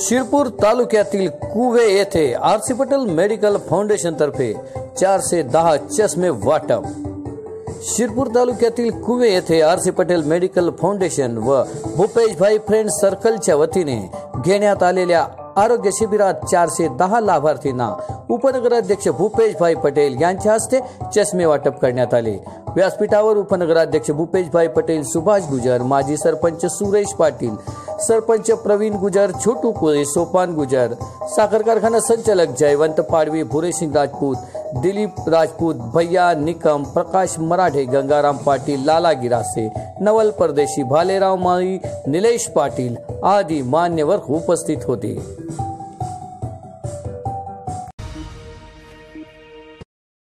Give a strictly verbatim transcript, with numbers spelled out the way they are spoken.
शिरपूर तालुक्यातील कुवे येथे R C Patel medical foundation तर्फे चारशे दहा चष्मे वाटप। शिरपूर तालुक्यातील कुवे येथे R C Patel medical foundation व भूपेश भाई फ्रेंड सर्कलच्या वतीने घेण्यात आलेल्या आरोग्य शिबिरात चारशे दहा लाभार्थींना उपनगराध्यक्ष भूपेश भाई पटेल यांच्या हस्ते चष्मे वाटप करण्यात आले। व्यासपीठावर उपनगराध्यक्ष भूपेश भाई पटेल, सुभाष गुजर, माजी सरपंच सुरेश पाटील, सरपंच प्रवीण गुजर, छोटू कोळे, सोपान गुजर, साखर कारखाना संचालक जयवंत पाडवी, भुरेसिंग राजपूत, दिलीप राजपूत, भैया निकम, प्रकाश मराठे, गंगाराम पाटील, लाला गिरासे, नवल परदेशी, भालेराव माळी, निलेश पाटील आदी मान्यवर उपस्थित होते।